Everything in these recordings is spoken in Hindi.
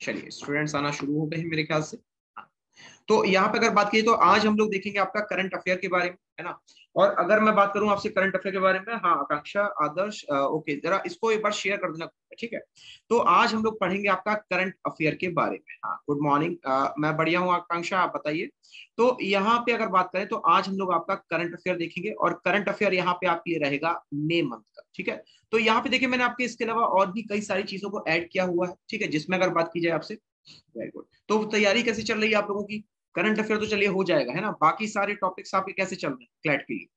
चलिए स्टूडेंट्स आना शुरू हो गए हैं मेरे ख्याल से। हाँ। तो यहाँ पे अगर बात की तो आज हम लोग देखेंगे आपका करंट अफेयर के बारे में, है ना। और अगर मैं बात करूं आपसे करंट अफेयर के बारे में, हाँ आकांक्षा आदर्श ओके, जरा इसको एक बार शेयर कर देना, ठीक है। तो आज हम लोग पढ़ेंगे आपका करंट अफेयर के बारे में। हाँ गुड मॉर्निंग, मैं बढ़िया हूँ आकांक्षा, आप बताइए। तो यहाँ पे अगर बात करें तो आज हम लोग आपका करंट अफेयर देखेंगे और करंट अफेयर यहाँ पे आपके लिए रहेगा मई मंथ का, ठीक है। तो यहाँ पे देखिए मैंने आपके इसके अलावा और भी कई सारी चीजों को ऐड किया हुआ है, ठीक है, जिसमें अगर बात की जाए आपसे। Very good. तो तैयारी कैसी चल रही है आप लोगों की? करंट अफेयर तो चलिए हो जाएगा, है ना। बाकी सारे टॉपिक्स आपके कैसे चल रहे हैं क्लैट के लिए?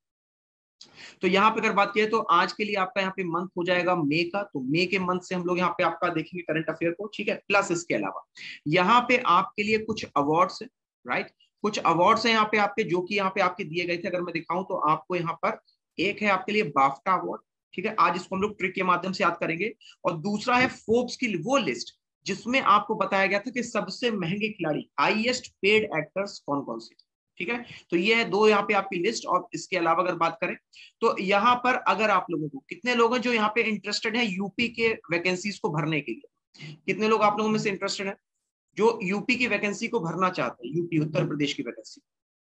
तो यहाँ पे अगर बात करें तो आज के लिए आपका यहाँ पे मंथ हो जाएगा मई का। तो मई के मंथ से हम लोग यहाँ पे आपका देखेंगे करंट अफेयर को, ठीक है। प्लस इसके अलावा यहाँ पे आपके लिए कुछ अवार्ड्स है, राइट। कुछ अवार्ड्स है यहाँ पे आपके, जो कि यहाँ पे आपके दिए गए थे। अगर मैं दिखाऊं तो आपको यहाँ पर एक है आपके लिए बाफ्टा अवार्ड, ठीक है। आज इसको हम लोग ट्रिक के माध्यम से याद करेंगे। और दूसरा है फोर्ब्स की वो लिस्ट जिसमें आपको बताया गया था कि सबसे महंगे खिलाड़ी, हाईएस्ट पेड एक्टर्स कौन कौन से, ठीक है। तो ये है दो यहाँ पे आपकी लिस्ट। और इसके अलावा अगर बात करें तो यहाँ पर अगर आप लोगों को, कितने लोग हैं जो यहाँ पे इंटरेस्टेड है यूपी के वैकेंसीज को भरने के लिए? कितने लोग आप लोगों में से इंटरेस्टेड है जो यूपी की वैकेंसी को भरना चाहते हैं, यूपी उत्तर प्रदेश की वैकेंसी,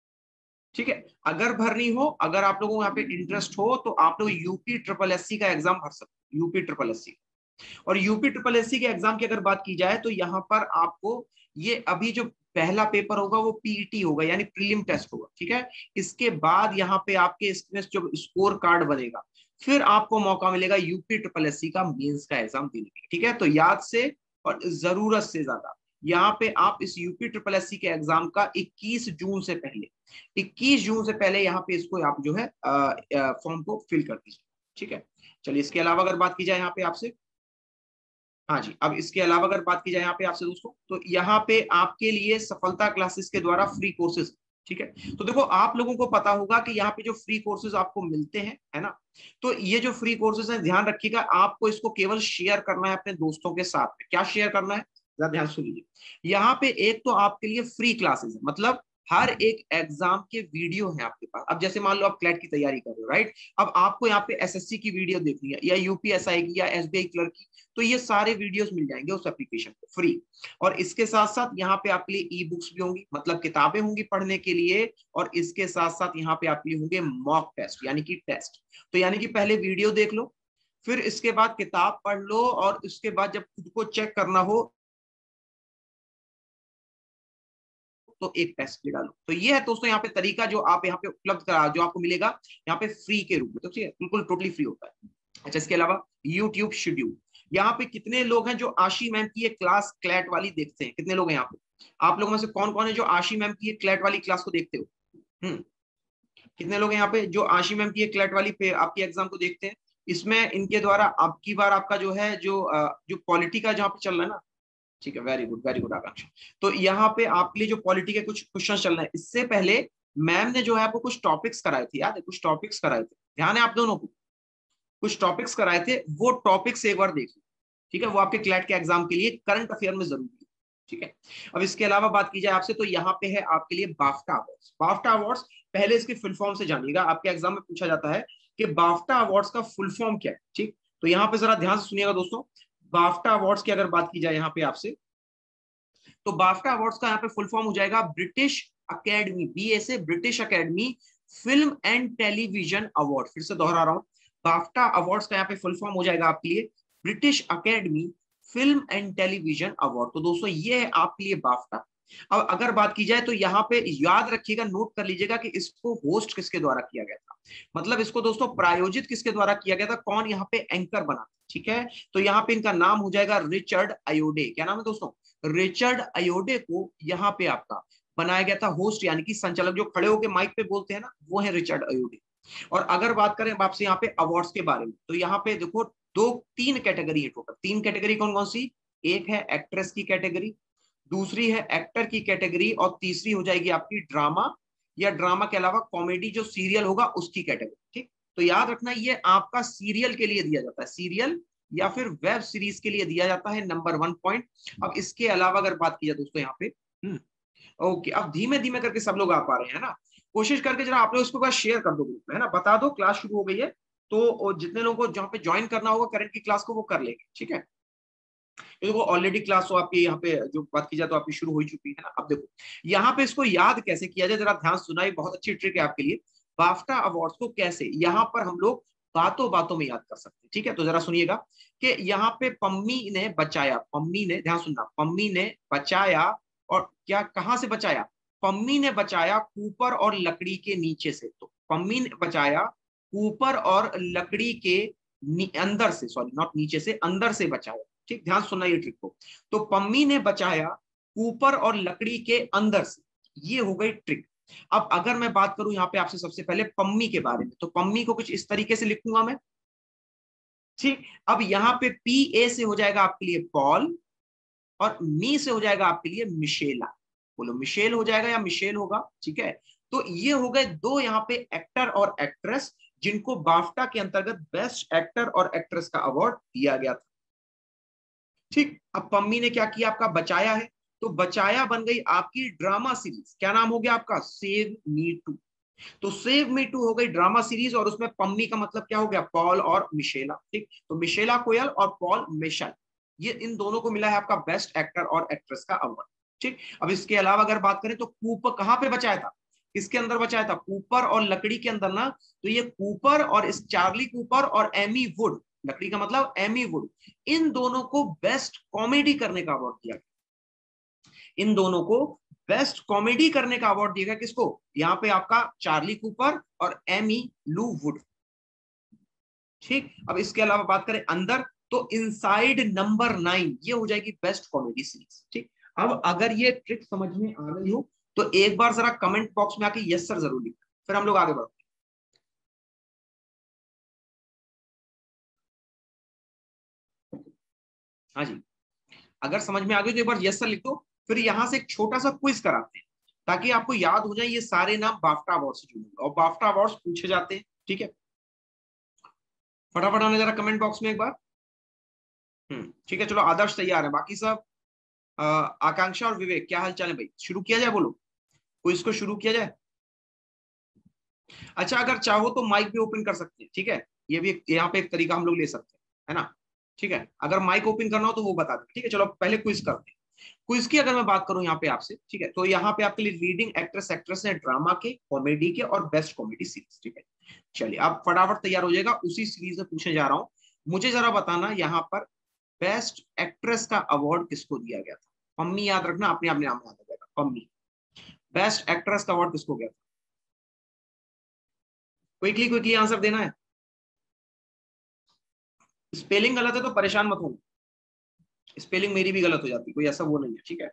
ठीक है। अगर भरनी हो, अगर आप लोगों को यहाँ पे इंटरेस्ट हो तो आप लोग यूपी ट्रिपल एससी का एग्जाम भर सकते हैं, यूपी ट्रिपल एससी। और यूपी ट्रिपल एससी के एग्जाम की अगर बात की जाए तो यहाँ पर आपको ये अभी जो पहला पेपर होगा वो पीईटी होगा, यानी प्रीलिम टेस्ट होगा, ठीक है। इसके बाद यहाँ पे आपके इसमें जो स्कोर कार्ड बनेगा, फिर आपको मौका मिलेगा यूपी ट्रिपल एससी का मेंस का एग्जाम देने के, ठीक है। तो याद से और जरूरत से ज्यादा यहाँ पे आप इस यूपी ट्रिपल एससी के एग्जाम का 21 जून से पहले, 21 जून से पहले यहाँ पे इसको आप जो है फॉर्म को फिल कर दीजिए, ठीक है। चलिए इसके अलावा अगर बात की जाए यहाँ पे आपसे, हाँ जी, अब इसके अलावा अगर बात की जाए यहाँ पे आपसे दोस्तों, तो यहाँ पे आपके लिए सफलता क्लासेस के द्वारा फ्री कोर्सेज, ठीक है। तो देखो आप लोगों को पता होगा कि यहाँ पे जो फ्री कोर्सेज आपको मिलते हैं, है ना। तो ये जो फ्री कोर्सेज हैं, ध्यान रखिएगा आपको इसको केवल शेयर करना है अपने दोस्तों के साथ में। क्या शेयर करना है, जरा ध्यान सुनिए। यहाँ पे एक तो आपके लिए फ्री क्लासेस है, मतलब हर एक एग्जाम के वीडियो है आपके पास। अब जैसे मान लो आप क्लैट की तैयारी कर रहे हो, राइट। अब आपको यहाँ पे एसएससी की वीडियो देखनी है या यूपीएसआई की या एसबीआई क्लर्क की, तो ये सारे वीडियोस मिल जाएंगे उस एप्लीकेशन पे फ्री। और इसके साथ साथ यहाँ पे आपके लिए ई बुक्स भी होंगी, मतलब किताबें होंगी पढ़ने के लिए। और इसके साथ साथ यहाँ पे आपके लिए होंगे मॉक टेस्ट, यानी कि टेस्ट। तो यानी कि पहले वीडियो देख लो, फिर इसके बाद किताब पढ़ लो, और उसके बाद जब खुद को चेक करना हो तो एक टेस्ट दे डालो। तो ये है दोस्तों यहाँ पे तरीका जो आप यहाँ पे उपलब्ध करा, जो आपको मिलेगा यहाँ पे फ्री के रूप में, तो ठीक है, बिल्कुल टोटली फ्री होता है। अच्छा, इसके अलावा यूट्यूब शेड्यूल, यहाँ पे कितने लोग हैं जो आशी मैम की ये क्लास क्लैट वाली देखते हैं? कितने लोग हैं यहाँ पे? आप लोगों में से कौन कौन है जो आशी मैम की ये क्लैट वाली क्लास को देखते हो? कितने लोग हैं यहाँ पे जो आशी मैम की ये क्लैट वाली पे आपकी एग्जाम को देखते हैं? इसमें इनके द्वारा अब की बार आपका जो है जो पॉलिटी का जहाँ पे चल रहा है ना, ठीक है, वेरी गुड आकांक्षा। तो यहाँ पे आपके लिए जो पॉलिटी के कुछ क्वेश्चन चल रहे हैं, इससे पहले मैम ने जो है आपको कुछ टॉपिक्स कराए थे, याद है? कुछ टॉपिक्स कराए थे, ध्यान है आप दोनों को? कुछ टॉपिक्स कराए थे, वो टॉपिक्स एक बार देख लो, ठीक है। वो आपके क्लैट के एग्जाम के लिए करंट अफेयर में जरूरी है, ठीक है। अब इसके अलावा बात की जाए आपसे तो यहाँ पे है आपके लिए बाफ्टा अवार्ड्स। बाफ्टा अवार्ड्स पहले इसके फुल फॉर्म से जानिएगा, आपके एग्जाम में पूछा जाता है कि बाफ्टा अवार्ड्स का फुल फॉर्म क्या है, ठीक। तो यहाँ पे जरा ध्यान से सुनिएगा दोस्तों। बाफ्टा अवार्ड्स की अगर बात की जाए यहाँ पे आपसे, तो बाफ्टा अवार्ड्स का यहाँ पे फुल फॉर्म हो जाएगा ब्रिटिश अकेडमी, बीए से British academy film and television award. फिर से दोहरा रहा हूं, बाफ्टा अवार्ड्स का यहाँ पे फुल फॉर्म हो जाएगा आपके लिए British academy film and television award. तो दोस्तों ये है आपके लिए बाफ्टा। अब अगर बात की जाए तो यहाँ पे याद रखिएगा, नोट कर लीजिएगा कि इसको होस्ट किसके द्वारा किया गया था, मतलब इसको दोस्तों प्रायोजित किसके द्वारा किया गया था, कौन यहाँ पे एंकर बना, ठीक है। तो यहाँ पे इनका नाम हो जाएगा रिचर्ड अयोडे। क्या नाम है दोस्तों? रिचर्ड अयोडे को यहाँ पे आपका बनाया गया था होस्ट, यानी कि संचालक, जो खड़े होकर माइक पे बोलते हैं ना, वो है रिचर्ड अयोडे। और अगर बात करें आपसे यहाँ पे अवार्ड्स के बारे में, तो यहाँ पे देखो तीन कैटेगरी है टोटल। तीन कैटेगरी कौन कौन सी? एक है एक्ट्रेस की कैटेगरी, दूसरी है एक्टर की कैटेगरी, और तीसरी हो जाएगी आपकी ड्रामा या ड्रामा के अलावा कॉमेडी जो सीरियल होगा उसकी कैटेगरी, ठीक। तो याद रखना ये आपका सीरियल के लिए दिया जाता है, सीरियल या फिर वेब सीरीज के लिए दिया जाता है, नंबर 1 पॉइंट। अब इसके अलावा अगर बात की जाए दोस्तों यहाँ पे, ओके, अब धीमे धीमे करके सब लोग आ पा रहे हैं ना। कोशिश करके जरा आप लोग इसको बस शेयर कर दो ग्रुप में, है ना, बता दो क्लास शुरू हो गई है। तो जितने लोगों को जहाँ पे ज्वाइन करना होगा करंट की क्लास को वो कर लेंगे, ठीक है। देखो ऑलरेडी क्लास तो आपकी यहाँ पे जो बात की जाए तो आपकी शुरू हो ही चुकी है ना। अब देखो यहाँ पे इसको याद कैसे किया जाए, जरा ध्यान सुना, ये बहुत अच्छी ट्रिक है आपके लिए। बाफ्टा अवार्ड्स को कैसे यहाँ पर हम लोग बातों बातों में याद कर सकते हैं, ठीक है। तो जरा सुनिएगा कि यहाँ पे पम्मी ने बचाया, पम्मी ने, ध्यान सुनना, पम्मी ने बचाया, और क्या कहां से बचाया? पम्मी ने बचाया कूपर और लकड़ी के नीचे से। तो पम्मी ने बचाया कूपर और लकड़ी के अंदर से, सॉरी नॉट नीचे से, अंदर से बचाया। ठीक, ध्यान सुनना ये ट्रिक को। तो पम्मी ने बचाया ऊपर और लकड़ी के अंदर से, ये हो गई ट्रिक। अब अगर मैं बात करूं यहाँ पे आपसे सबसे पहले पम्मी के बारे में, तो पम्मी को कुछ इस तरीके से लिखूंगा मैं। ठीक, अब यहाँ पे पी ए से हो जाएगा आपके लिए पॉल, और मी से हो जाएगा आपके लिए मिशेला। बोलो मिशेल हो जाएगा या मिशेल होगा, ठीक है। तो ये हो गए दो यहाँ पे एक्टर और एक्ट्रेस, जिनको बाफ्टा के अंतर्गत बेस्ट एक्टर और एक्ट्रेस का अवार्ड दिया गया था। ठीक, अब पम्मी ने क्या किया? आपका बचाया है, तो बचाया बन गई आपकी ड्रामा सीरीज। क्या नाम हो गया आपका? Save me too. तो सेव मी टू हो गई ड्रामा सीरीज, और उसमें पम्मी का मतलब क्या हो गया? पॉल और मिशेला। ठीक, तो मिशेला कोयल और पॉल मिशेल, ये इन दोनों को मिला है आपका बेस्ट एक्टर और एक्ट्रेस का अवार्ड। ठीक, अब इसके अलावा अगर बात करें तो कूपर कहां पे बचाया था? किसके अंदर बचाया था? कूपर और लकड़ी के अंदर ना। तो ये कूपर और इस चार्ली कूपर और एमी वुड, लकड़ी का मतलब एमी वुड, इन दोनों को बेस्ट कॉमेडी करने का अवार्ड दिया गया। इन दोनों को बेस्ट कॉमेडी करने का अवार्ड दिया गया। किसको? यहाँ पे आपका चार्ली कूपर और एमी लू वुड। ठीक, अब इसके अलावा बात करें अंदर, तो इनसाइड नंबर 9, ये हो जाएगी बेस्ट कॉमेडी सीरीज। ठीक, अब अगर ये ट्रिक समझ में आ गई हो तो एक बार जरा कमेंट बॉक्स में आके यस सर जरूर लिखना, फिर हम लोग आगे बढ़ते हैं। हाँ जी, अगर समझ में आ गई तो एक बार यस सर लिख दो। फिर यहां से एक छोटा सा क्विज कराते हैं, ताकि आपको याद हो जाए ये सारे नाम बाफ्टा अवार्ड से जुड़े हैं, और बाफ्टा अवार्ड पूछे जाते हैं। ठीक है, फटाफट आना जरा कमेंट बॉक्स में एक बार। ठीक है, चलो आदर्श तैयार है, बाकी सब आकांक्षा और विवेक क्या हाल चाल है भाई? शुरू किया जाए, बोलो क्विज को शुरू किया जाए। अच्छा, अगर चाहो तो माइक भी ओपन कर सकते हैं, ठीक है। ये भी यहाँ पे एक तरीका हम लोग ले सकते हैं, है ना। ठीक है, अगर माइक ओपन करना हो तो वो बता दें, ठीक है। चलो पहले क्विज करते हैं। क्विज की अगर मैं बात करूं यहाँ पे आपसे, ठीक है, तो यहाँ पे आपके लिए रीडिंग एक्ट्रेस एक्ट्रेस है, ड्रामा के, कॉमेडी के और बेस्ट कॉमेडी सीरीज। ठीक है, चलिए आप फटाफट तैयार हो जाएगा, उसी सीरीज में पूछने जा रहा हूँ। मुझे जरा बताना यहाँ पर बेस्ट एक्ट्रेस का अवार्ड किसको दिया गया था? पम्मी याद रखना, अपने आप नाम याद आ जाएगा, पम्मी। बेस्ट एक्ट्रेस का अवार्ड किसको गया था? क्विकली क्विकली आंसर देना है। स्पेलिंग गलत है तो परेशान मत हो, स्पेलिंग मेरी भी गलत हो जाती, कोई ऐसा वो नहीं है, ठीक है।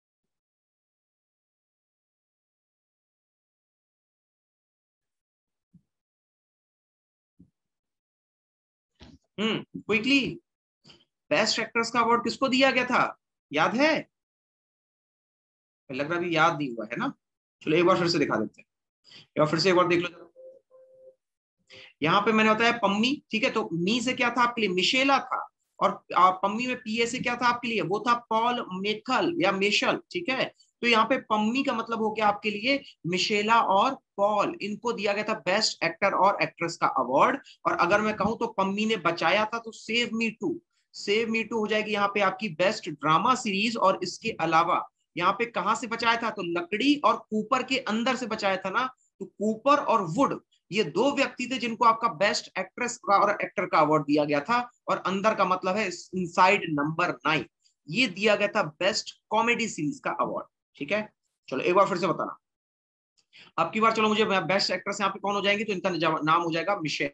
क्विकली, बेस्ट एक्ट्रेस का अवार्ड किसको दिया गया था? याद है? लग रहा है अभी याद नहीं हुआ है ना। चलो एक बार फिर से दिखा देते हैं, एक बार फिर से एक बार देख लो। यहाँ पे मैंने बताया पम्मी, ठीक है, तो मी से क्या था आपके लिए? मिशेला था। और पम्मी में पीए से क्या था आपके लिए? वो था पॉल मेखल या मेशल, ठीक है। तो यहाँ पे पम्मी का मतलब हो गया आपके लिए मिशेला और पॉल, इनको दिया गया था बेस्ट एक्टर और एक्ट्रेस का अवार्ड। और अगर मैं कहूं तो पम्मी ने बचाया था, तो save me too, save me too हो जाएगी यहाँ पे आपकी बेस्ट ड्रामा सीरीज। और इसके अलावा यहाँ पे कहां से बचाया था? तो लकड़ी और कूपर के अंदर से बचाया था ना। तो कूपर और वुड, ये दो व्यक्ति थे जिनको आपका बेस्ट एक्ट्रेस का और एक्टर का अवार्ड दिया गया था। और अंदर का मतलब है इनसाइड नंबर 9, ये दिया गया था बेस्ट कॉमेडी सीरीज का अवार्ड। ठीक है, चलो एक बार फिर से बताना। अब की बार चलो मुझे बेस्ट एक्ट्रेस यहाँ पे कौन हो जाएंगी, तो इनका नाम हो जाएगा मिशेल।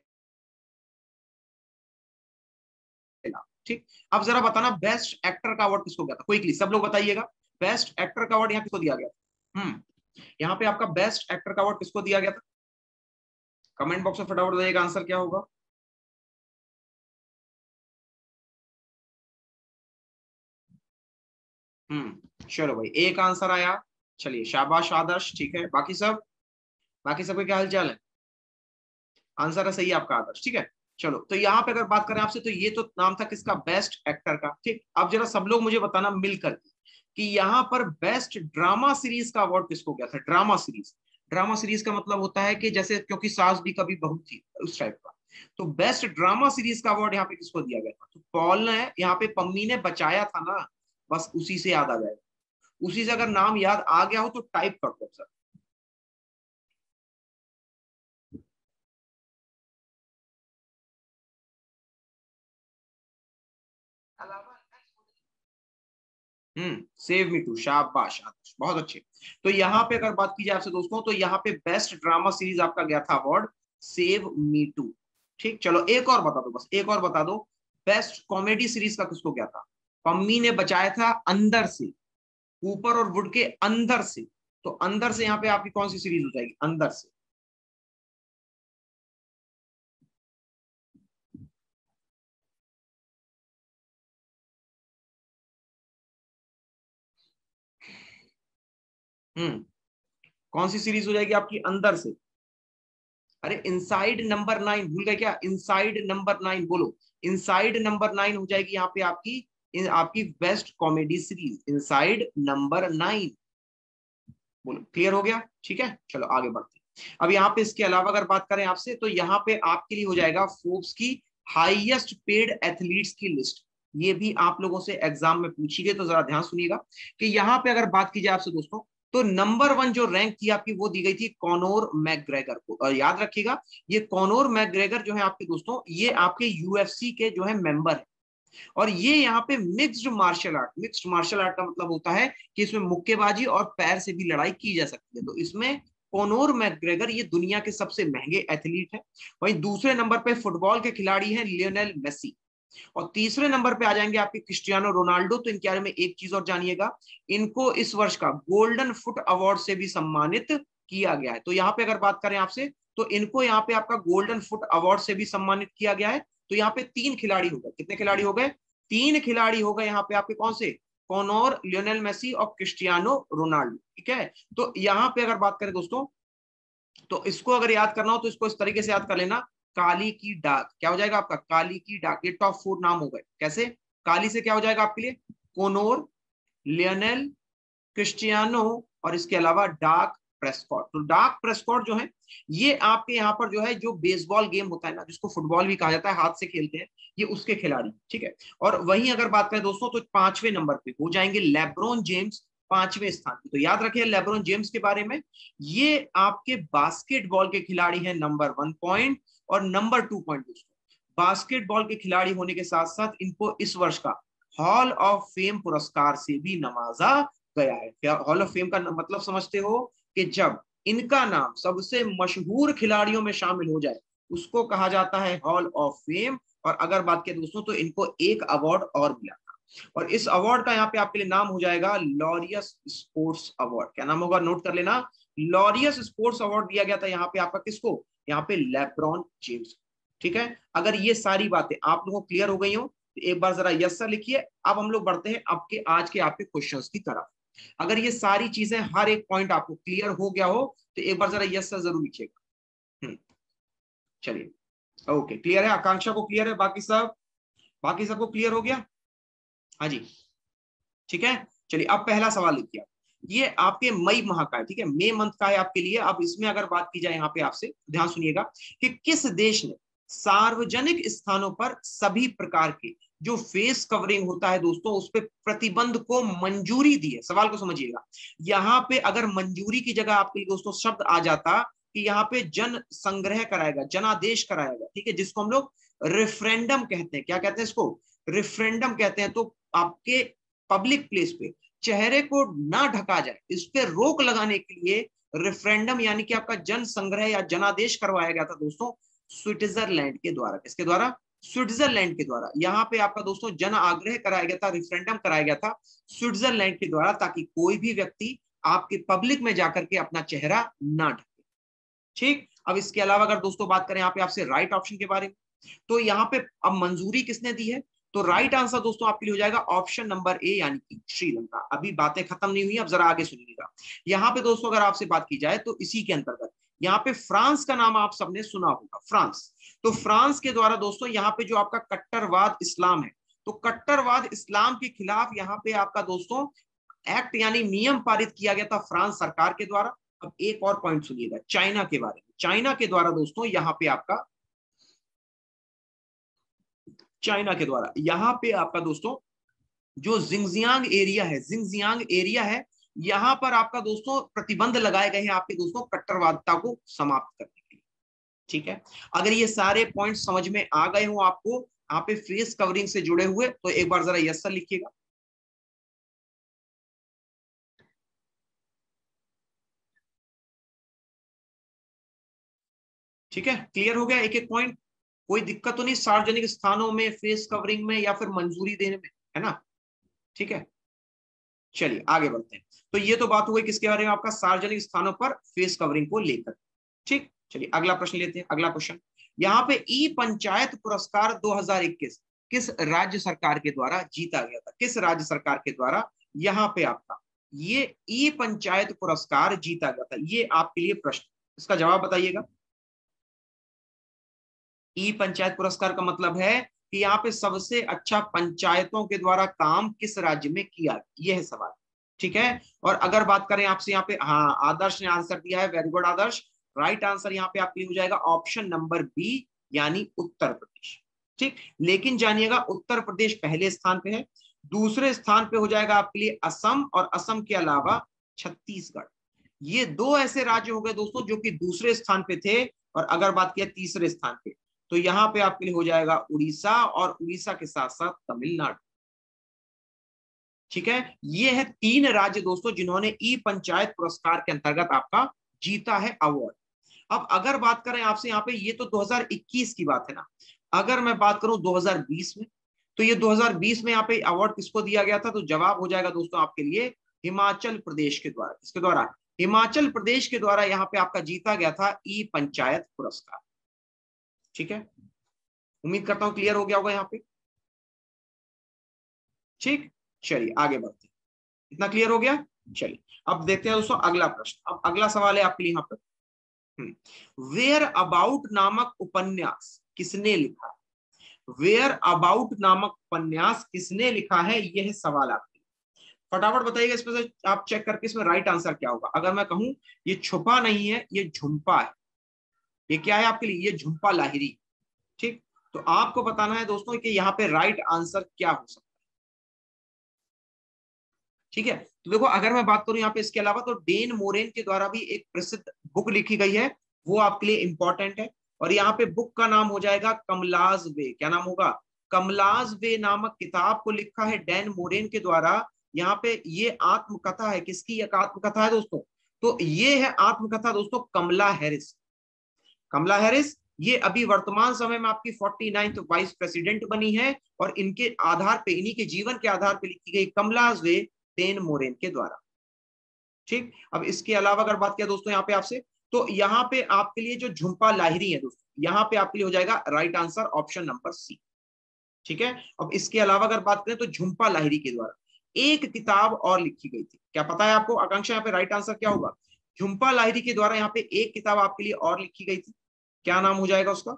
ठीक, अब जरा बताना बेस्ट एक्टर का अवार्ड किसको गया था? क्विकली सब लोग बताइएगा, बेस्ट एक्टर का अवार्ड यहाँ किसको दिया गया था? यहाँ पे आपका बेस्ट एक्टर का अवार्ड किसको दिया गया था? कमेंट बॉक्स में फटाफट बताइएगा आंसर क्या होगा। चलो भाई एक आंसर आया, चलिए शाबाश आदर्श, ठीक है। बाकी सब, बाकी सबके क्या हाल चाल है? आंसर है सही आपका आदर्श, ठीक है। चलो तो यहाँ पे अगर बात करें आपसे, तो ये तो नाम था किसका? बेस्ट एक्टर का। ठीक, अब जरा सब लोग मुझे बताना मिलकर कि यहाँ पर बेस्ट ड्रामा सीरीज का अवार्ड किसको गया था? ड्रामा सीरीज, ड्रामा सीरीज का मतलब होता है कि जैसे, क्योंकि सास भी कभी बहू थी, उस टाइप का। तो बेस्ट ड्रामा सीरीज का अवार्ड यहाँ पे किसको दिया गया था? तो पॉल ने, यहाँ पे पम्मी ने बचाया था ना, बस उसी से याद आ जाएगा। उसी से अगर नाम याद आ गया हो तो टाइप कर दो सर। सेव मी टू, शाबाश आदर्श, बहुत अच्छे। तो यहाँ पे अगर बात की जाए आपसे दोस्तों, तो यहाँ पे बेस्ट ड्रामा सीरीज आपका गया था अवार्ड सेव मी टू। ठीक, चलो एक और बता दो, बस एक और बता दो, बेस्ट कॉमेडी सीरीज का किसको गया था? पम्मी ने बचाया था अंदर से, ऊपर और वुड के अंदर से। तो अंदर से यहाँ पे आपकी कौन सी सीरीज हो जाएगी? अंदर से। कौन सी सीरीज हो जाएगी आपकी अंदर से? अरे इनसाइड नंबर 9, भूल गए क्या? इनसाइड नंबर 9 बोलो। इनसाइड नंबर 9 हो जाएगी यहाँ पे आपकी, आपकी best comedy series Inside number 9। बोलो, क्लियर हो गया? ठीक है, चलो आगे बढ़ते हैं। अब यहाँ पे इसके अलावा अगर बात करें आपसे, तो यहाँ पे आपके लिए हो जाएगा फोर्ब्स की हाईएस्ट पेड एथलीट्स की लिस्ट। ये भी आप लोगों से एग्जाम में पूछी गई, तो जरा ध्यान सुनिएगा कि यहाँ पे अगर बात की जाए आपसे दोस्तों, तो नंबर 1 जो रैंक थी आपकी, वो दी गई थी कॉनोर मैकग्रेगर को। और याद रखिएगा, ये कॉनोर मैकग्रेगर जो है आपके दोस्तों, ये आपके यूएफसी के जो है मेंबर है। और ये यहाँ पे mixed martial art, mixed martial art का मतलब होता है कि इसमें मुक्केबाजी और पैर से भी लड़ाई की जा सकती है। तो इसमें कोनोर मैकग्रेगर ये दुनिया के सबसे महंगे एथलीट हैं। वहीं दूसरे नंबर पे फुटबॉल के खिलाड़ी हैं लियोनेल मेसी। और तीसरे नंबर पे आ जाएंगे आपके क्रिस्टियानो रोनाल्डो। तो इनके बारे में एक चीज और जानिएगा, इनको इस वर्ष का गोल्डन फुट अवार्ड से भी सम्मानित किया गया है। तो यहाँ पे अगर बात करें आपसे, तो इनको यहाँ पे आपका गोल्डन फुट अवार्ड से भी सम्मानित किया गया है। तो यहाँ पे 3 खिलाड़ी हो गए। कितने खिलाड़ी हो गए? 3 खिलाड़ी हो गए यहाँ पे आपके। कौन से? कॉनोर, लियोनेल मेसी और क्रिस्टियानो रोनाल्डो। ठीक है, तो यहाँ पे अगर बात करें दोस्तों, तो इसको अगर याद करना हो तो इसको इस तरीके से याद कर लेना, काली की डाक। क्या हो जाएगा आपका? काली की डाक। ये टॉप 4 नाम हो गए। कैसे? काली से क्या हो जाएगा आपके लिए? कोनोर, लियोनेल, क्रिस्टियानो और इसके अलावा डार्क प्रेस्कॉट। तो डार्क प्रेस्कॉट जो है, ये आपके यहाँ पर जो है, जो बेसबॉल गेम होता है ना, जिसको फुटबॉल भी कहा जाता है, हाथ से खेलते हैं, ये उसके खिलाड़ी। ठीक है, और वहीं अगर बात करें दोस्तों, तो 5वें नंबर पे हो जाएंगे लेब्रॉन जेम्स, 5वें स्थान पे। तो याद रखिए लेब्रॉन जेम्स के बारे में, ये आपके बास्केटबॉल के खिलाड़ी हैं, नंबर 1 पॉइंट और नंबर 2 पॉइंट दोस्तों। बास्केटबॉल के खिलाड़ी होने के साथ साथ इनको इस वर्ष का हॉल ऑफ फेम पुरस्कार से भी नवाजा गया है। क्या हॉल ऑफ फेम का मतलब समझते हो? कि जब इनका नाम सबसे मशहूर खिलाड़ियों में शामिल हो जाए, उसको कहा जाता है हॉल ऑफ फेम। और अगर बात करें दोस्तों, तो इनको एक अवार्ड और मिला था, और इस अवार्ड का यहाँ पे आपके लिए नाम हो जाएगा लॉरियस स्पोर्ट्स अवार्ड। क्या नाम होगा? नोट कर लेना, लॉरियस स्पोर्ट्स अवार्ड दिया गया था यहाँ पे आपका किसको? यहाँ पे लेब्रॉन जेम्स। ठीक है, अगर ये सारी बातें आप लोगों को क्लियर हो गई हो तो एक बार जरा यस सर लिखिए। अब हम लोग बढ़ते हैं आपके आज के आपके क्वेश्चंस की तरफ। अगर ये सारी चीजें, हर एक पॉइंट आपको क्लियर हो गया हो, तो एक बार जरा यस सर जरूर लिखिएगा। चलिए, ओके, क्लियर है? आकांक्षा को क्लियर है? बाकी सब, बाकी सबको क्लियर हो गया? हाँ जी, ठीक है। चलिए, अब पहला सवाल लिखिए। ये आपके मई माह का है, ठीक है, मई मंथ का है आपके लिए। अब इसमें अगर बात की जाए यहाँ पे आपसे, ध्यान सुनिएगा कि किस देश ने सार्वजनिक स्थानों पर सभी प्रकार के जो फेस कवरिंग होता है दोस्तों, उस पर प्रतिबंध को मंजूरी दी है। सवाल को समझिएगा, यहाँ पे अगर मंजूरी की जगह आपके लिए दोस्तों शब्द आ जाता कि यहाँ पे जन संग्रह कराएगा, जनादेश कराएगा, ठीक है, जिसको हम लोग रेफरेंडम कहते हैं। क्या कहते हैं इसको? रेफरेंडम कहते हैं। तो आपके पब्लिक प्लेस पे चेहरे को ना ढका जाए, इस पे रोक लगाने के लिए रेफरेंडम यानी कि आपका जन संग्रह या जनादेश करवाया गया था दोस्तों, स्विट्जरलैंड के द्वारा। किसके द्वारा? स्विट्जरलैंड के द्वारा। यहाँ पे आपका दोस्तों जन आग्रह कराया गया था, रेफरेंडम कराया गया था स्विट्जरलैंड के द्वारा, ताकि कोई भी व्यक्ति आपके पब्लिक में जाकर के अपना चेहरा ना ढके। ठीक, अब इसके अलावा अगर दोस्तों बात करें यहाँ पे आपसे राइट ऑप्शन के बारे में, तो यहाँ पे अब मंजूरी किसने दी है? तो राइट आंसर दोस्तों आपके लिए हो जाएगा ऑप्शन नंबर ए, यानी कि श्रीलंका। अभी बातें खत्म नहीं हुई, अब जरा आगे सुनिएगा। यहाँ पे दोस्तों अगर आपसे बात की जाए, तो इसी के अंतर्गत यहाँ पे फ्रांस का नाम आप सबने सुना होगा, फ्रांस। तो फ्रांस के द्वारा दोस्तों यहाँ पे जो आपका कट्टरवाद इस्लाम है, तो कट्टरवाद इस्लाम के खिलाफ यहाँ पे आपका दोस्तों एक्ट यानी नियम पारित किया गया था फ्रांस सरकार के द्वारा। अब एक और पॉइंट सुनिएगा चाइना के बारे में। चाइना के द्वारा दोस्तों यहाँ पे आपका चाइना के द्वारा। यहाँ पे आपका दोस्तों जो जिंगजियांग एरिया है, जिंगजियांग एरिया है, यहाँ पर आपका दोस्तों प्रतिबंध लगाए गए हैं आपके दोस्तों कट्टरवादिता को समाप्त करने के लिए। ठीक है, अगर ये सारे पॉइंट समझ में आ गए हो आपको यहाँ पे फेस कवरिंग से जुड़े हुए, तो एक बार जरा यस सर लिखिएगा। ठीक है, क्लियर हो गया एक एक पॉइंट? कोई दिक्कत तो नहीं सार्वजनिक स्थानों में फेस कवरिंग में या फिर मंजूरी देने में, है ना? ठीक है, चलिए आगे बढ़ते हैं। तो ये तो बात हो गई किसके बारे में, आपका सार्वजनिक स्थानों पर फेस कवरिंग को लेकर। ठीक, चलिए अगला प्रश्न लेते हैं। अगला क्वेश्चन यहाँ पे ई पंचायत पुरस्कार 2021 किस राज्य सरकार के द्वारा जीता गया था? किस राज्य सरकार के द्वारा यहाँ पे आपका ये ई पंचायत पुरस्कार जीता गया था? ये आपके लिए प्रश्न, इसका जवाब बताइएगा। ई पंचायत पुरस्कार का मतलब है कि यहाँ पे सबसे अच्छा पंचायतों के द्वारा काम किस राज्य में किया, यह है सवाल। ठीक है, और अगर बात करें आपसे यहाँ पे, हाँ आदर्श ने आंसर दिया है, very good Adarsh. Right answer यहाँ पे आपके लिए हो जाएगा ऑप्शन नंबर बी, यानी उत्तर प्रदेश। ठीक, लेकिन जानिएगा उत्तर प्रदेश पहले स्थान पे है, दूसरे स्थान पे हो जाएगा आपके लिए असम, और असम के अलावा छत्तीसगढ़। ये दो ऐसे राज्य हो गए दोस्तों जो कि दूसरे स्थान पे थे। और अगर बात किया तीसरे स्थान पे, तो यहां पे आपके लिए हो जाएगा उड़ीसा, और उड़ीसा के साथ साथ तमिलनाडु। ठीक है, ये है तीन राज्य दोस्तों जिन्होंने ई पंचायत पुरस्कार के अंतर्गत आपका जीता है अवार्ड। अब अगर बात करें आपसे यहाँ पे, ये तो 2021 की बात है ना, अगर मैं बात करूं 2020 में, तो ये 2020 में यहाँ पे अवार्ड किसको दिया गया था? तो जवाब हो जाएगा दोस्तों आपके लिए हिमाचल प्रदेश के द्वारा। इसके द्वारा, हिमाचल प्रदेश के द्वारा यहाँ पे आपका जीता गया था ई पंचायत पुरस्कार। ठीक है, उम्मीद करता हूं क्लियर हो गया होगा यहाँ पे। ठीक, चलिए आगे बढ़ते हैं। इतना क्लियर हो गया? चलिए अब देखते हैं दोस्तों अगला प्रश्न। अब अगला सवाल है आपके लिए यहाँ पर, वेयर अबाउट नामक उपन्यास किसने लिखा? वेयर अबाउट नामक उपन्यास किसने लिखा है, यह है सवाल आपके लिए। फटाफट बताइएगा इसमें से आप चेक करके इसमें राइट आंसर क्या होगा। अगर मैं कहूं ये छुपा नहीं है, ये झुम्पा है। ये क्या है आपके लिए? ये झुम्पा लाहिरी। ठीक, तो आपको बताना है दोस्तों कि यहाँ पे राइट आंसर क्या हो सकता है। ठीक है, तो देखो अगर मैं बात करूं यहाँ पे इसके अलावा, तो डेन मोरेन के द्वारा भी एक प्रसिद्ध बुक लिखी गई है, वो आपके लिए इंपॉर्टेंट है। और यहाँ पे बुक का नाम हो जाएगा कमलाज वे। क्या नाम होगा? कमलाज वे नामक किताब को लिखा है डैन मोरेन के द्वारा। यहाँ पे ये आत्मकथा है, किसकी एक आत्मकथा है दोस्तों? तो ये है आत्मकथा दोस्तों कमला हैरिस। कमला हैरिस ये अभी वर्तमान समय में आपकी 49th वाइस प्रेसिडेंट बनी है, और इनके आधार पे, इन्हीं के जीवन के आधार पे लिखी गई कमलाज वे डेन मोरेन के द्वारा। ठीक, अब इसके अलावा अगर बात किया दोस्तों यहाँ पे आपसे, तो यहाँ पे आपके लिए जो झुम्पा लाहिरी है दोस्तों, यहाँ पे आपके लिए हो जाएगा right answer option number C. ठीक है, अब इसके अलावा अगर बात करें तो झुम्पा लाहिरी के द्वारा एक किताब और लिखी गई थी। क्या पता है आपको आकांक्षा, यहाँ पे राइट आंसर क्या होगा? झुम्पा लाहिरी के द्वारा यहाँ पे एक किताब आपके लिए और लिखी गई थी। क्या नाम हो जाएगा उसका?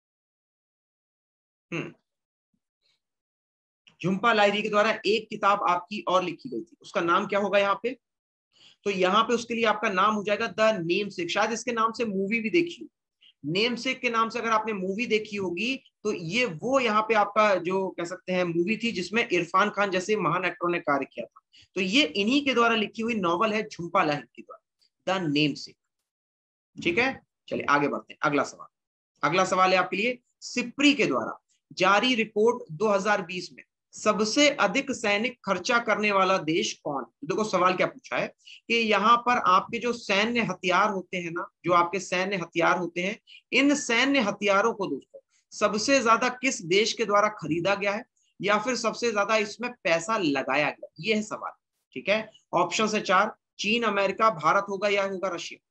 झुम्पा लाहिरी के द्वारा एक किताब आपकी और लिखी गई थी, उसका नाम क्या होगा यहाँ पे? तो यहाँ पे उसके लिए आपका नाम हो जाएगा द नेमसेक। शायद इसके नाम से मूवी भी देखी, नेमसेक के नाम से अगर आपने मूवी देखी होगी, तो ये वो यहाँ पे आपका जो कह सकते हैं मूवी थी जिसमें इरफान खान जैसे महान एक्टरों ने कार्य किया था। तो ये इन्हीं के द्वारा लिखी हुई नॉवल है झुम्पा लाहिरी के द्वारा, द नेमसेक। ठीक है, चलिए आगे बढ़ते हैं। अगला सवाल, अगला सवाल है आपके लिए, सिप्री के द्वारा जारी रिपोर्ट 2020 में सबसे अधिक सैनिक खर्चा करने वाला देश कौन? देखो सवाल क्या पूछा है कि यहाँ पर आपके जो सैन्य हथियार होते हैं ना, जो आपके सैन्य हथियार होते हैं, इन सैन्य हथियारों को दोस्तों सबसे ज्यादा किस देश के द्वारा खरीदा गया है, या फिर सबसे ज्यादा इसमें पैसा लगाया गया, ये है सवाल। ठीक है, ऑप्शन है चार, चीन, अमेरिका, भारत होगा, या होगा रशिया।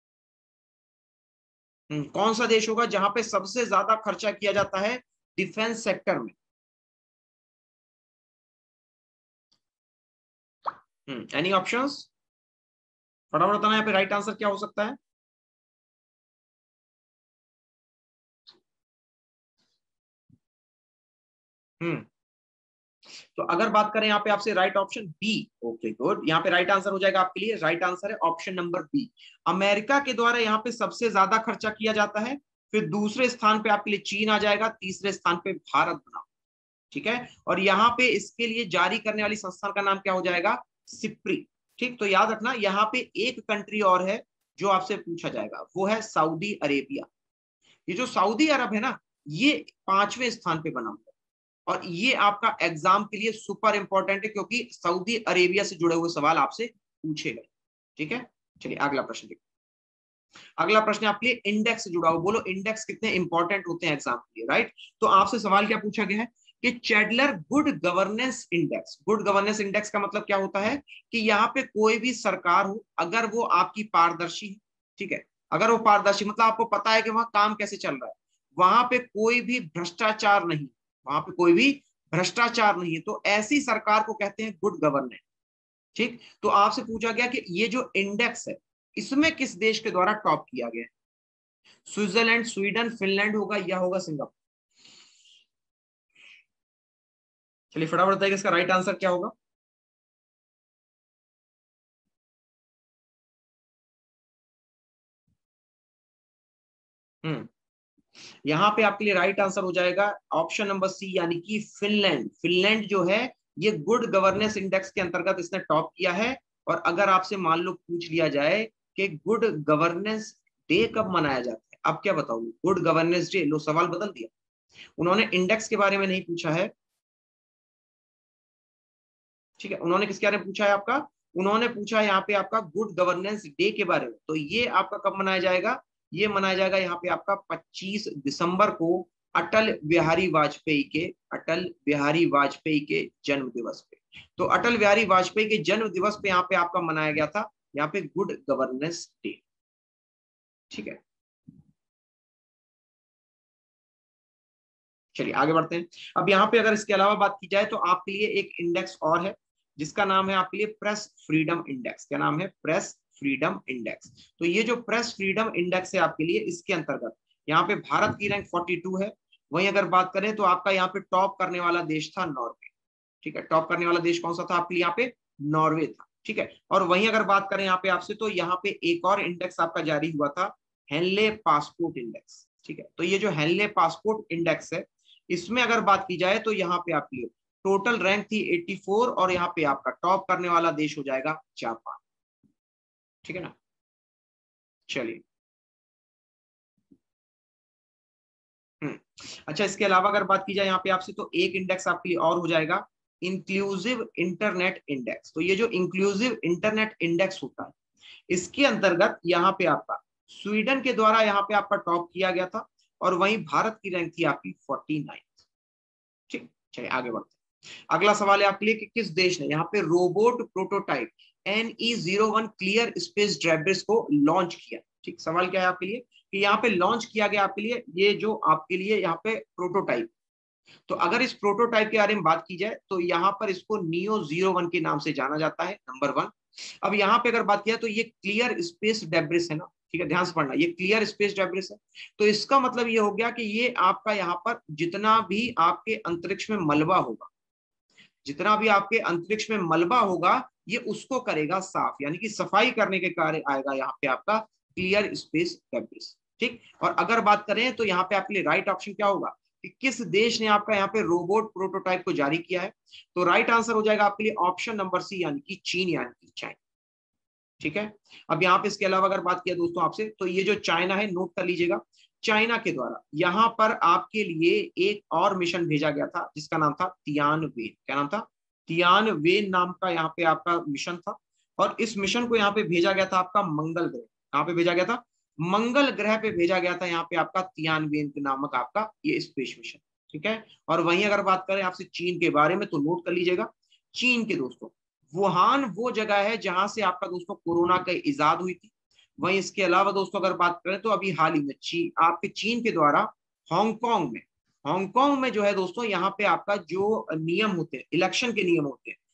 कौन सा देश होगा जहां पे सबसे ज्यादा खर्चा किया जाता है डिफेंस सेक्टर में? Any options? फटाफट बताना यहाँ पे राइट आंसर क्या हो सकता है। तो अगर बात करें यहाँ पे आपसे, right option B. Okay good, यहाँ पे राइट आंसर हो जाएगा आपके लिए, राइट आंसर है ऑप्शन नंबर बी। अमेरिका के द्वारा यहाँ पे सबसे ज्यादा खर्चा किया जाता है, फिर दूसरे स्थान पे आपके लिए चीन आ जाएगा, तीसरे स्थान पे भारत बना। ठीक है। और यहाँ पे इसके लिए जारी करने वाली संस्थान का नाम क्या हो जाएगा, सिप्री। ठीक, तो याद रखना यहाँ पे एक कंट्री और है जो आपसे पूछा जाएगा, वो है सऊदी अरेबिया। ये जो सऊदी अरब है ना, ये 5वें स्थान पे बना हुआ है, और ये आपका एग्जाम के लिए सुपर इंपॉर्टेंट है, क्योंकि सऊदी अरेबिया से जुड़े हुए सवाल आपसे पूछे गए। ठीक है, चलिए अगला प्रश्न देखिए। अगला प्रश्न आपके लिए इंडेक्स से जुड़ा हुआ, बोलो इंडेक्स कितने इंपॉर्टेंट होते हैं एग्जाम के लिए, राइट। तो आपसे सवाल क्या पूछा गया है कि Chandler good governance index. Good governance index का मतलब क्या होता है कि यहाँ पे कोई भी सरकार हो, अगर वो आपकी पारदर्शी है, ठीक है, अगर वो पारदर्शी मतलब आपको पता है कि वहां काम कैसे चल रहा है, वहां पे कोई भी भ्रष्टाचार नहीं, वहां पे कोई भी भ्रष्टाचार नहीं है, तो ऐसी सरकार को कहते हैं गुड गवर्नेंस। ठीक, तो आपसे पूछा गया कि ये जो इंडेक्स है, इसमें किस देश के द्वारा टॉप किया गया है, स्विट्जरलैंड, स्वीडन, फिनलैंड होगा या होगा सिंगापुर। चलिए फटाफट बताइए इसका राइट आंसर क्या होगा। यहाँ पे आपके लिए राइट आंसर हो जाएगा ऑप्शन नंबर सी, यानी कि फिनलैंड। फिनलैंड जो है ये गुड गवर्नेंस इंडेक्स के अंतर्गत इसने टॉप किया है। और अगर आपसे मान लो पूछ लिया जाए कि गुड गवर्नेंस डे कब मनाया जाता है, आप क्या बताओगे, गुड गवर्नेंस डे, लो सवाल बदल दिया, उन्होंने इंडेक्स के बारे में नहीं पूछा है। ठीक है, उन्होंने किसके बारे में पूछा है आपका, उन्होंने पूछा है यहाँ पे आपका गुड गवर्नेंस डे के बारे में। तो ये आपका कब मनाया जाएगा, ये मनाया जाएगा यहाँ पे आपका 25 दिसंबर को, अटल बिहारी वाजपेयी के, अटल बिहारी वाजपेयी के जन्म दिवस पे। तो अटल बिहारी वाजपेयी के जन्म दिवस पे यहाँ पे आपका मनाया गया था यहाँ पे गुड गवर्नेंस डे। ठीक है, चलिए आगे बढ़ते हैं। अब यहाँ पे अगर इसके अलावा बात की जाए तो आपके लिए एक इंडेक्स और है, जिसका नाम है आपके लिए प्रेस फ्रीडम इंडेक्स। क्या नाम है, प्रेस फ्रीडम इंडेक्स। तो ये जो प्रेस फ्रीडम इंडेक्स है आपके लिए, इसके अंतर्गत यहाँ पे भारत की रैंक 42 है। वहीं अगर बात करें तो आपका यहाँ पे टॉप करने वाला देश था नॉर्वे। ठीक है, टॉप करने वाला देश कौन सा था आपके लिए, यहाँ पे नॉर्वे था। ठीक है, और वहीं अगर बात करें यहाँ पे आपसे, तो यहाँ पे एक और इंडेक्स आपका जारी हुआ था, हेनले पासपोर्ट इंडेक्स। ठीक है, तो ये जो हेनले पासपोर्ट इंडेक्स है, इसमें अगर बात की जाए तो यहाँ पे आपकी टोटल रैंक थी 84, और यहाँ पे आपका टॉप करने वाला देश हो जाएगा जापान। ठीक है ना, चलिए। हम्म, अच्छा, इसके अलावा अगर बात की जाए यहाँ पे आपसे, तो एक इंडेक्स आपके लिए और हो जाएगा, इंक्लूसिव इंटरनेट इंडेक्स। तो ये जो इंक्लूसिव इंटरनेट इंडेक्स होता है, इसके अंतर्गत यहाँ पे आपका स्वीडन के द्वारा यहाँ पे आपका टॉप किया गया था, और वहीं भारत की रैंक थी आपकी 49। ठीक, चलिए आगे बढ़ते हैं। अगला सवाल है आपके लिए कि किस देश ने यहाँ पे robot prototype NE-01 clear space debris को लॉन्च किया। ठीक, सवाल क्या है आपके लिए कि यहाँ पे लॉन्च किया गया आपके लिए ये जो आपके लिए यहाँ पे प्रोटोटाइप। तो अगर इस प्रोटोटाइप के बारे में बात की जाए तो यहाँ पर इसको NEO-01 के नाम से जाना जाता है, नंबर 1। अब यहाँ पे अगर बात किया तो ये क्लियर स्पेस डेब्रिस है ना, ठीक है, ध्यान से पढ़ना, ये क्लियर स्पेस डेब्रिस है। तो इसका मतलब ये हो गया कि ये आपका यहाँ पर जितना भी आपके अंतरिक्ष में मलबा होगा, जितना भी आपके अंतरिक्ष में मलबा होगा, ये उसको करेगा साफ, यानी कि सफाई करने के कार्य आएगा यहाँ पे आपका क्लियर स्पेस डेब्रिस। ठीक, और अगर बात करें तो यहाँ पे आपके लिए राइट ऑप्शन क्या होगा कि किस देश ने आपका यहाँ पे रोबोट प्रोटोटाइप को जारी किया है। तो राइट आंसर हो जाएगा आपके लिए ऑप्शन नंबर सी, यानी कि चीन, यानी कि चाइना। ठीक है, अब यहाँ पे इसके अलावा अगर बात किया दोस्तों आपसे, तो ये जो चाइना है, नोट कर लीजिएगा, चाइना के द्वारा यहाँ पर आपके लिए एक और मिशन भेजा गया था, जिसका नाम था तियानवेन। क्या नाम था, तियानवेन नाम का यहाँ पे आपका मिशन था। और इस मिशन को यहाँ पे भेजा गया था आपका मंगल ग्रह। कहाँ पे भेजा गया था, मंगल ग्रह पे भेजा गया था यहाँ पे आपका तियानवेन नामक आपका ये स्पेस मिशन। ठीक है, और वहीं अगर बात करें आपसे चीन के बारे में, तो नोट कर लीजिएगा, चीन के दोस्तों वुहान वो जगह है जहां से आपका दोस्तों कोरोना का इजाद हुई थी। वहीं इसके अलावा दोस्तों अगर बात करें तो अभी हाल ही में आपके चीन के द्वारा हांगकांग में जो है दोस्तों, यहाँ पे आपका जो नियम होते हैं, इलेक्शन के नियम होते हैं,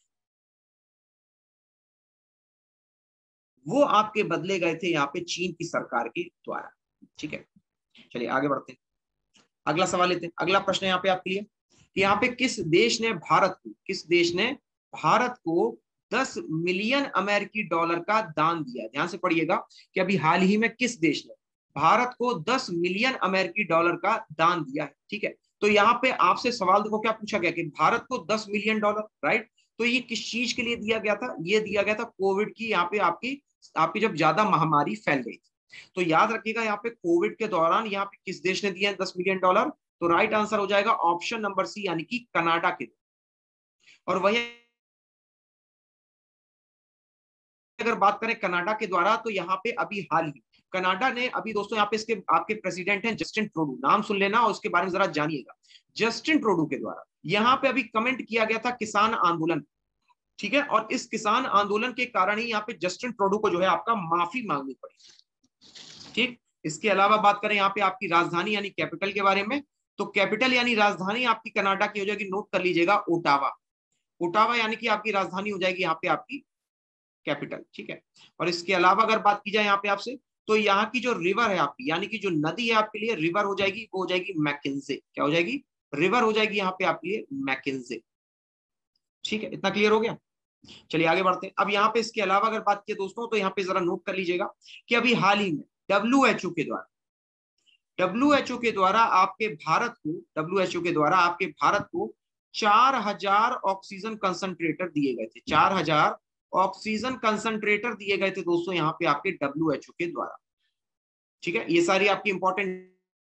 वो आपके बदले गए थे यहाँ पे चीन की सरकार के द्वारा। ठीक है, चलिए आगे बढ़ते हैं। अगला सवाल लेते हैं। अगला प्रश्न यहाँ पे आपके लिए कि यहाँ पे किस देश ने भारत को 10 मिलियन अमेरिकी डॉलर का दान दिया। ध्यान से पढ़िएगा कि अभी हाल ही में किस देश ने भारत को 10 मिलियन अमेरिकी डॉलर का दान दिया है। ठीक है, तो यहाँ पे आपसे सवाल देखो क्या पूछा गया कि भारत को $10 मिलियन, राइट। तो ये किस चीज के लिए दिया गया था? ये दिया गया था कोविड की, यहाँ पे आपकी आपकी जब ज्यादा महामारी फैल गई थी। तो याद रखिएगा यहाँ पे कोविड के दौरान यहाँ पे किस देश ने दिया है $10 मिलियन? तो राइट आंसर हो जाएगा ऑप्शन नंबर सी, यानी कि कनाडा के। और वही अगर बात करें कनाडा के द्वारा, तो यहाँ पे अभी हाल ही कनाडा ने अभी दोस्तों यहाँ पे इसके आपके प्रेसिडेंट हैं जस्टिन ट्रूडो, नाम सुन लेना और उसके बारे में जरा जानिएगा। जस्टिन ट्रूडो के द्वारा यहाँ पे अभी कमेंट किया गया था किसान आंदोलन, ठीक है। और इस किसान आंदोलन के कारण ही यहाँ पे जस्टिन ट्रूडो को जो है आपका माफी मांगनी पड़ी, ठीक। इसके अलावा बात करें यहाँ पे आपकी राजधानी यानी कैपिटल के बारे में, तो कैपिटल यानी राजधानी आपकी कनाडा की हो जाएगी, नोट कर लीजिएगा, ओटावा। ओटावा यानी कि आपकी राजधानी हो जाएगी यहाँ पे आपकी कैपिटल, ठीक है। और इसके अलावा अगर बात की जाए यहाँ पे आपसे, तो यहाँ की जो रिवर है आपकी, यानी कि जो नदी है आपके लिए रिवर हो जाएगी, वो हो जाएगी मैकेंजे। क्या हो जाएगी? रिवर हो जाएगी यहाँ पे आपके लिए मैकेंजे, ठीक है। इतना क्लियर हो गया? चलिए आगे बढ़ते हैं। अब यहाँ पे इसके अलावा अगर बात की दोस्तों, तो यहाँ पे जरा नोट कर लीजिएगा कि अभी हाल ही में WHO के द्वारा, WHO के द्वारा आपके भारत को, WHO के द्वारा आपके भारत को 4000 ऑक्सीजन कंसंट्रेटर दिए गए थे। 4000 ऑक्सीजन कंसंट्रेटर दिए गए थे दोस्तों यहाँ पे आपके WHO के द्वारा, ठीक है। ये सारी आपकी इंपॉर्टेंट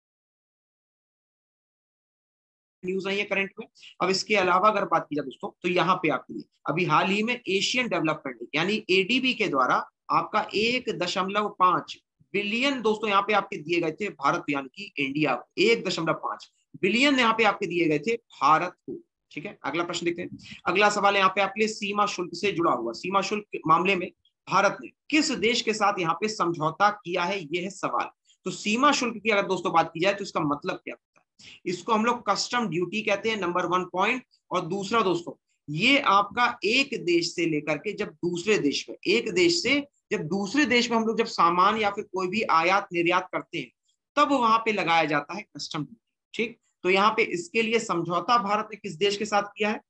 न्यूज आई है करंट में। अब इसके अलावा अगर बात की जाए दोस्तों, तो यहाँ पे आपके लिए अभी हाल ही में एशियन डेवलपमेंट यानी ADB के द्वारा आपका 1.5 बिलियन दोस्तों यहाँ पे आपके दिए गए थे भारत, यानी कि इंडिया को 1.5 बिलियन यहाँ पे आपके दिए गए थे भारत को, ठीक है। अगला प्रश्न देखते हैं। अगला सवाल है यहाँ पे आपके लिए सीमा शुल्क से जुड़ा हुआ। सीमा शुल्क मामले में भारत ने किस देश के साथ यहाँ पे समझौता किया है, यह है सवाल। तो सीमा शुल्क की अगर दोस्तों बात की जाए तो इसका मतलब क्या होता है? इसको हम लोग कस्टम ड्यूटी कहते हैं, नंबर 1 पॉइंट। और दूसरा दोस्तों, ये आपका एक देश से लेकर के जब दूसरे देश में, एक देश से जब दूसरे देश में हम लोग जब सामान या फिर कोई भी आयात निर्यात करते हैं, तब वहां पे लगाया जाता है कस्टम ड्यूटी, ठीक। तो यहाँ पे इसके लिए समझौता भारत ने किस देश के साथ किया है?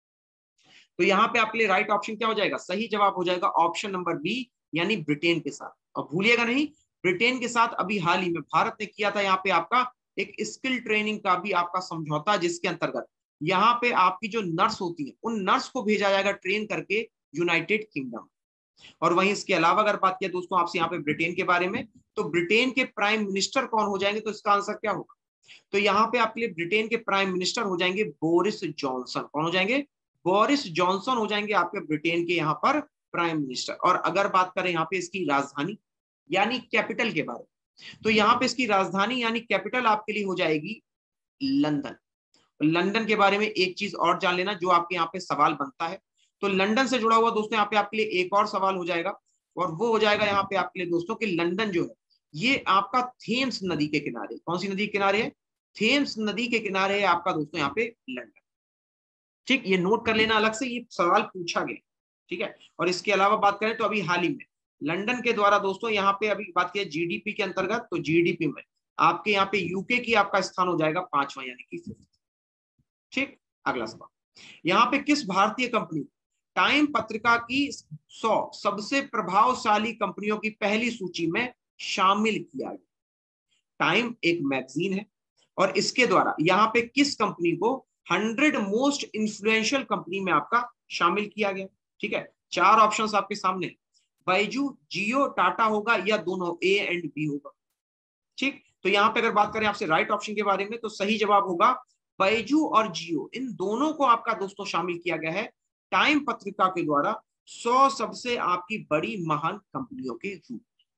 तो यहाँ पे आपके लिए राइट ऑप्शन क्या हो जाएगा? सही जवाब हो जाएगा ऑप्शन नंबर बी, यानी ब्रिटेन के साथ। और भूलिएगा नहीं, ब्रिटेन के साथ अभी हाल ही में भारत ने किया था यहाँ पे आपका एक स्किल ट्रेनिंग का भी आपका समझौता, जिसके अंतर्गत यहाँ पे आपकी जो नर्स होती है, उन नर्स को भेजा जाएगा ट्रेन करके यूनाइटेड किंगडम। और वहीं इसके अलावा अगर बात किया दोस्तों आपसे यहाँ पे ब्रिटेन के बारे में, तो ब्रिटेन के प्राइम मिनिस्टर कौन हो जाएंगे? तो इसका आंसर क्या होगा? तो यहाँ पे आपके लिए ब्रिटेन के प्राइम मिनिस्टर हो जाएंगे बोरिस जॉनसन। कौन हो जाएंगे? बोरिस जॉनसन हो जाएंगे आपके ब्रिटेन के यहाँ पर प्राइम मिनिस्टर। और अगर बात करें यहाँ पे इसकी राजधानी यानी कैपिटल के बारे में, तो यहाँ पे इसकी राजधानी यानी कैपिटल आपके लिए हो जाएगी लंदन। लंदन के बारे में एक चीज और जान लेना जो आपके यहाँ पे सवाल बनता है, तो लंदन से जुड़ा हुआ दोस्तों यहाँ पे आपके लिए एक और सवाल हो जाएगा, और वो हो जाएगा यहाँ पे आपके लिए दोस्तों कि लंदन जो है ये आपका थेम्स नदी के किनारे, कौन सी नदी के किनारे है? थेम्स नदी के किनारे है आपका दोस्तों यहाँ पे लंदन, ठीक। ये नोट कर लेना अलग से, ये सवाल पूछा गया, ठीक है। और इसके अलावा बात करें तो अभी हाल ही में लंदन के द्वारा दोस्तों यहाँ पे अभी बात की GDP के अंतर्गत, तो GDP में आपके यहाँ पे यूके की आपका स्थान हो जाएगा 5वां, यानी कि 5th, ठीक। अगला सवाल, यहाँ पे किस भारतीय कंपनी टाइम पत्रिका की 100 सबसे प्रभावशाली कंपनियों की पहली सूची में शामिल किया गया? टाइम एक मैगजीन है, और इसके द्वारा यहाँ पे किस कंपनी को 100 मोस्ट इंफ्लुएंशियल कंपनी में आपका शामिल किया गया? ठीक है, 4 ऑप्शंस आपके सामने, बाइजू, जियो, टाटा होगा, या दोनों ए एंड बी होगा, ठीक। तो यहाँ पे अगर बात करें आपसे राइट ऑप्शन के बारे में, तो सही जवाब होगा बाइजू और जियो, इन दोनों को आपका दोस्तों शामिल किया गया है टाइम पत्रिका के द्वारा 100 सबसे आपकी बड़ी महान कंपनियों के रूप।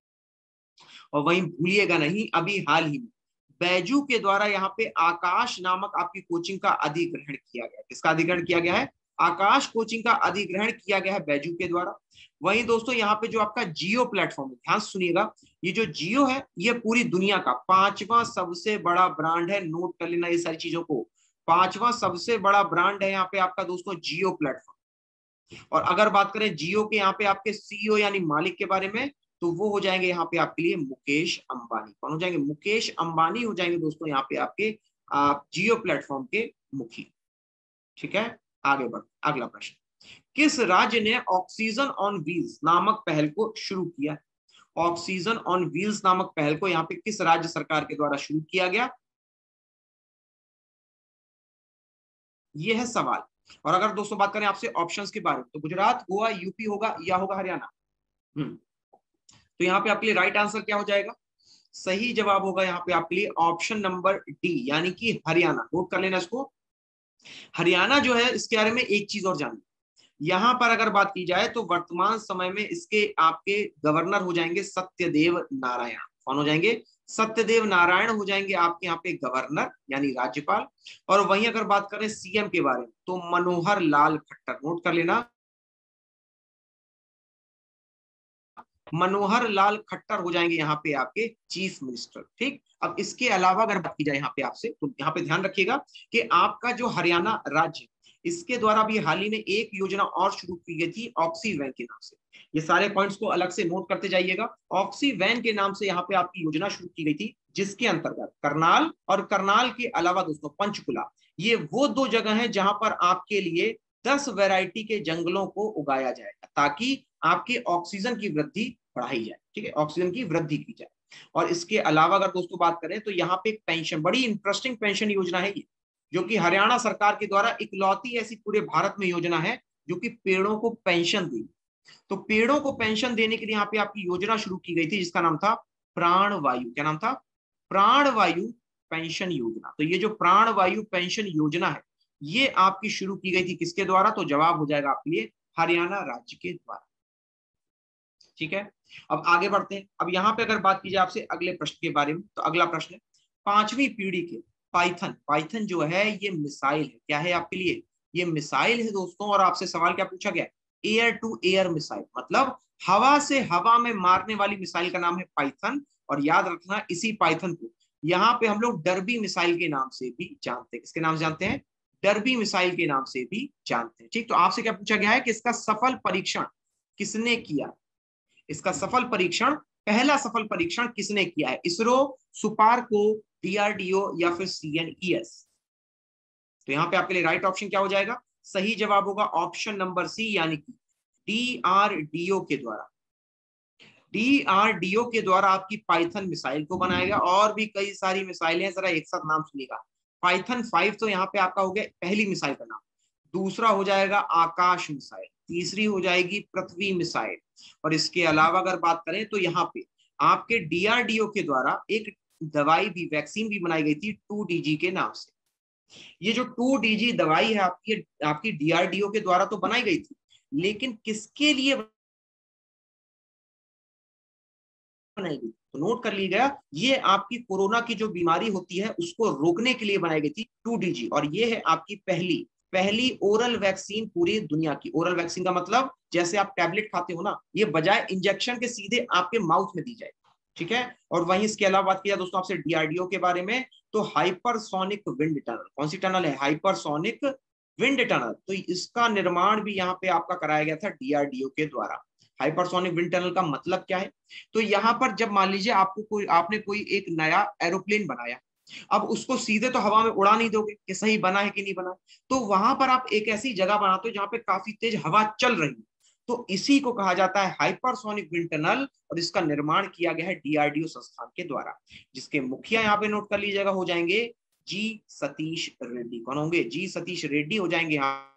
और वहीं भूलिएगा नहीं, अभी हाल ही में बैजू के द्वारा यहाँ पे आकाश नामक आपकी कोचिंग का अधिग्रहण किया गया। किसका अधिग्रहण किया गया है? आकाश कोचिंग का अधिग्रहण किया गया है बैजू के द्वारा। वहीं दोस्तों यहाँ पे जो आपका जियो प्लेटफॉर्म है, ध्यान सुनिएगा, ये जो जियो है ये पूरी दुनिया का 5वां सबसे बड़ा ब्रांड है। नोट कर लेना ये सारी चीजों को, 5वां सबसे बड़ा ब्रांड है यहाँ पे आपका दोस्तों जियो प्लेटफॉर्म। और अगर बात करें जियो के यहाँ पे आपके CEO यानी मालिक के बारे में, तो वो हो जाएंगे यहाँ पे आपके लिए मुकेश अंबानी। कौन हो जाएंगे? मुकेश अंबानी हो जाएंगे दोस्तों यहाँ पे आपके जियो प्लेटफॉर्म के मुखिया, ठीक है। आगे बढ़, अगला प्रश्न, किस राज्य ने ऑक्सीजन ऑन व्हील्स नामक पहल को शुरू किया? ऑक्सीजन ऑन व्हील्स नामक पहल को यहाँ पे किस राज्य सरकार के द्वारा शुरू किया गया? ये है सवाल। और अगर दोस्तों बात करें आपसे ऑप्शंस के बारे में, तो गुजरात, गोवा, यूपी होगा या होगा हरियाणा। तो यहाँ पे आपके लिए राइट आंसर क्या हो जाएगा? सही जवाब होगा यहाँ पे आपके लिए ऑप्शन नंबर डी, यानी कि हरियाणा। नोट कर लेना इसको। हरियाणा जो है, इसके बारे में एक चीज और जानिए। यहां पर अगर बात की जाए तो वर्तमान समय में इसके आपके गवर्नर हो जाएंगे सत्यदेव नारायण। कौन हो जाएंगे? सत्यदेव नारायण हो जाएंगे आपके यहाँ पे गवर्नर, यानी राज्यपाल। और वहीं अगर बात करें सीएम के बारे में, तो मनोहर लाल खट्टर। नोट कर लेना, मनोहर लाल खट्टर हो जाएंगे यहाँ पे आपके चीफ मिनिस्टर। ठीक, अब इसके अलावा अगर बात की जाए यहाँ पे आपसे, तो यहाँ पे ध्यान रखिएगा कि आपका जो हरियाणा राज्य, इसके द्वारा भी हाल ही में एक योजना और शुरू की गई थी ऑक्सी वैन के नाम से। ये सारे पॉइंट्स को अलग से नोट करते जाइएगा। ऑक्सी वैन के नाम से यहाँ पे आपकी योजना शुरू की गई थी, जिसके अंतर्गत करनाल और करनाल के अलावा दोस्तों पंचकुला, ये वो दो जगह हैं जहां पर आपके लिए 10 वैरायटी के जंगलों को उगाया जाएगा, ताकि आपके ऑक्सीजन की वृद्धि बढ़ाई जाए। ठीक है, ऑक्सीजन की वृद्धि की जाए। और इसके अलावा अगर दोस्तों बात करें तो यहाँ पे एक पेंशन, बड़ी इंटरेस्टिंग पेंशन योजना है ये, जो कि हरियाणा सरकार के द्वारा इकलौती ऐसी पूरे भारत में योजना है जो कि पेड़ों को पेंशन देगी। तो पेड़ों को पेंशन देने के लिए यहाँ पे आपकी योजना शुरू की गई थी, जिसका नाम था प्राण वायु। क्या नाम था? प्राण वायु पेंशन योजना। तो ये जो प्राण वायु पेंशन योजना है, ये आपकी शुरू की गई थी किसके द्वारा? तो जवाब हो जाएगा आपके लिए हरियाणा राज्य के द्वारा। ठीक है, अब आगे बढ़ते हैं। अब यहाँ पे अगर बात की जाए आपसे अगले प्रश्न के बारे में, तो अगला प्रश्न है पांचवी पीढ़ी के पाइथन। पाइथन जो है ये मिसाइल है। क्या है आपके लिए? ये मिसाइल है दोस्तों। और आपसे सवाल क्या पूछा गया? एयर टू एयर मिसाइल, मतलब हवा से हवा में मारने वाली मिसाइल का नाम है पाइथन। और याद रखना, इसी पाइथन को यहाँ पे हम लोग डर्बी मिसाइल के नाम से भी जानते हैं। किसके नाम से जानते हैं? डर्बी मिसाइल के नाम से भी जानते हैं। ठीक, तो आपसे क्या पूछा गया है कि इसका सफल परीक्षण किसने किया? इसका सफल परीक्षण, पहला सफल परीक्षण किसने किया है? इसरो, सुपारको, डीआरडीओ या फिर सीएनईएस? तो यहां पे आपके लिए राइट ऑप्शन क्या हो जाएगा? सही जवाब होगा ऑप्शन नंबर सी, यानी कि डीआरडीओ के द्वारा। डीआरडीओ के द्वारा आपकी पाइथन मिसाइल को बनाया गया। और भी कई सारी मिसाइलें हैं, जरा एक साथ नाम सुनिएगा। पाइथन 5 तो यहाँ पे आपका हो गया पहली मिसाइल का नाम। दूसरा हो जाएगा आकाश मिसाइल। तीसरी हो जाएगी पृथ्वी मिसाइल। और इसके अलावा अगर बात करें तो यहाँ पे आपके डीआरडीओ के द्वारा एक दवाई भी, वैक्सीन भी बनाई गई थी 2DG के नाम से। ये जो 2DG दवाई है आपकी डीआरडीओ के द्वारा तो बनाई गई थी, लेकिन किसके लिए बनाई गई? तो नोट कर लीजिएगा, ये आपकी कोरोना की जो बीमारी होती है उसको रोकने के लिए बनाई गई थी 2DG। और ये है आपकी पहली पहली ओरल वैक्सीन पूरी दुनिया की। ओरल वैक्सीन का मतलब जैसे आप टैबलेट खाते हो ना, ये बजाय इंजेक्शन के सीधे आपके माउथ में दी जाए। ठीक है, और वहीं इसके अलावा बात किया दोस्तों आपसे डीआरडीओ के बारे में, तो हाइपरसोनिक विंड टनल। कौन सी टनल है? Hypersonic wind tunnel. तो इसका निर्माण भी यहाँ पे आपका कराया गया था डीआरडीओ के द्वारा। हाइपरसोनिक विंड टनल का मतलब क्या है? तो यहाँ पर जब मान लीजिए आपने कोई एक नया एरोप्लेन बनाया, अब उसको सीधे तो हवा में उड़ा नहीं दोगे कि सही बना है कि नहीं बना। तो वहां पर आप एक ऐसी जगह बनाते हो जहां पे काफी तेज हवा चल रही है। तो इसी को कहा जाता है हाइपरसोनिक विंड टनल। और इसका निर्माण किया गया है डीआरडीओ संस्थान के द्वारा, जिसके मुखिया यहाँ पे नोट कर लीजिएगा हो जाएंगे जी सतीश रेड्डी। कौन होंगे? जी सतीश रेड्डी हो जाएंगे यहाँ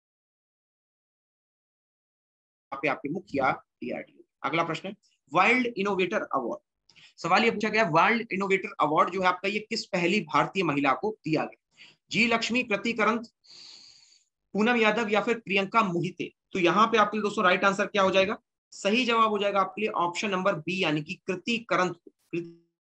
पे आपके मुखिया डीआरडीओ। अगला प्रश्न है वर्ल्ड इनोवेटर अवार्ड। सवाल ये पूछा गया वर्ल्ड इनोवेटर अवार्ड जो है आपका, ये किस पहली भारतीय महिला को दिया गया? जी लक्ष्मी, कृति करंत, पूनम यादव या फिर प्रियंका मोहिते? तो यहाँ पे आपके लिए दोस्तों राइट आंसर क्या हो जाएगा? सही जवाब हो जाएगा आपके लिए ऑप्शन नंबर बी, यानी कि कृति करंत।